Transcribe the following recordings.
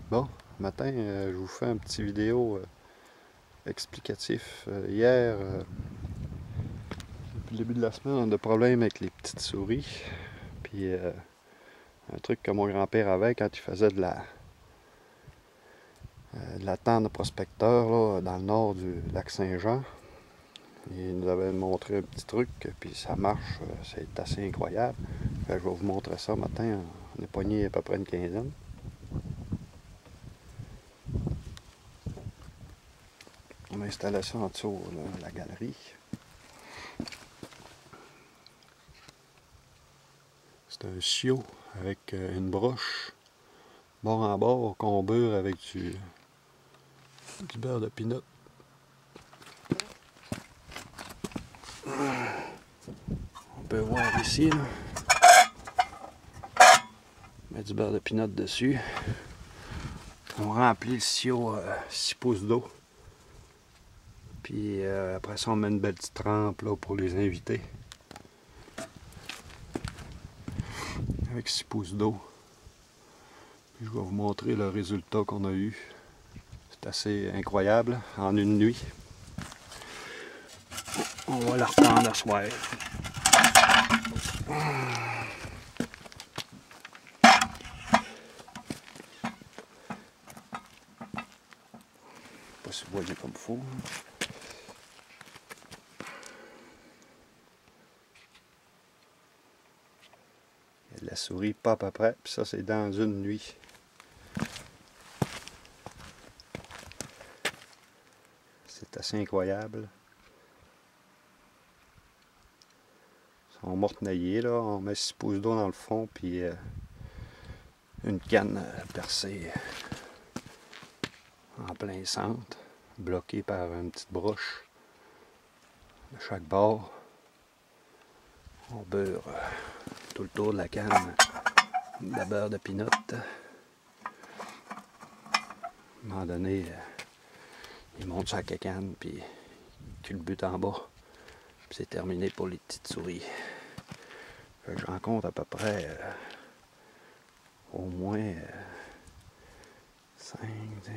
Bon, matin, je vous fais un petit vidéo explicatif. Hier, depuis le début de la semaine, on a des problèmes avec les petites souris. Puis un truc que mon grand-père avait quand il faisait de la tente de prospecteurs là, dans le nord du lac Saint-Jean. Il nous avait montré un petit truc, puis ça marche, c'est assez incroyable. Fait que je vais vous montrer ça matin. On est pogné à peu près une quinzaine. On a installé ça en dessous de la galerie. C'est un chiot avec une broche bord en bord qu'on beurre avec du beurre de pinot. On peut voir ici, là. On met du beurre de pinot dessus. On remplit le sio 6 pouces d'eau. Puis après ça, on met une belle petite trempe là, pour les invités. Avec 6 pouces d'eau. Je vais vous montrer le résultat qu'on a eu. C'est assez incroyable en une nuit. On va la reprendre à soir. Pas si vous voyez comme il faut. Il y a de la souris pas à peu près, puis ça c'est dans une nuit. C'est assez incroyable. Ils sont mortenaillés là, on met 6 pouces d'eau dans le fond, puis une canne percée en plein centre, bloquée par une petite broche de chaque bord. On beurre tout le tour de la canne de la beurre de pinot. À un moment donné, il monte sa cacane, puis il culbute en bas. Puis c'est terminé pour les petites souris. J'en compte à peu près au moins 5,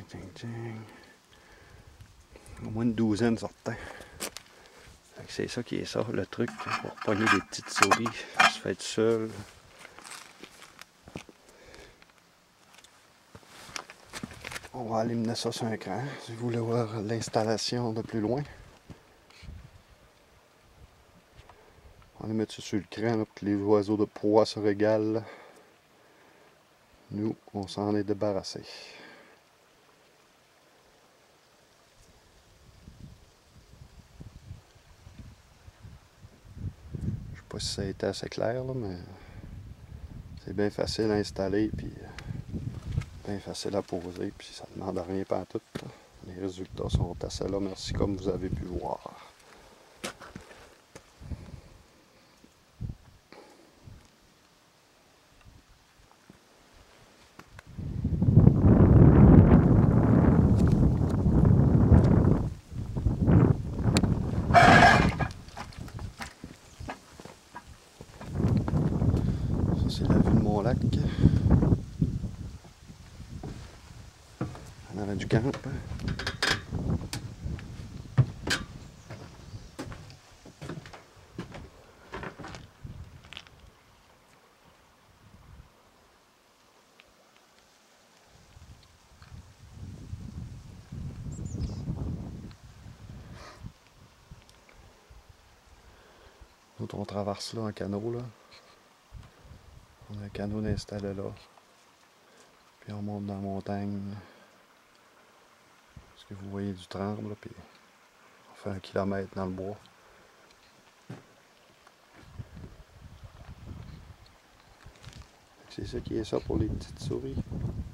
au moins une douzaine sortant. C'est ça qui est ça, le truc, pour pogner des petites souris, ça se fait tout seul. On va aller mener ça sur un cran, si vous voulez voir l'installation de plus loin. On va mettre ça sur le cran là, pour que les oiseaux de proie se régalent. Nous, on s'en est débarrassé. Je sais pas si ça a été assez clair, là, mais c'est bien facile à installer, puis bien facile à poser, puis ça ne demande rien pantoute. Les résultats sont assez là, merci, comme vous avez pu voir. Ça, c'est la vue de mon lac. En avant du camp. Nous, on traverse là en canot. Là. On a un canot installé là. Puis on monte dans la montagne. Parce que vous voyez du tremble. Là, puis on fait 1 kilomètre dans le bois. C'est ça qui est ça pour les petites souris.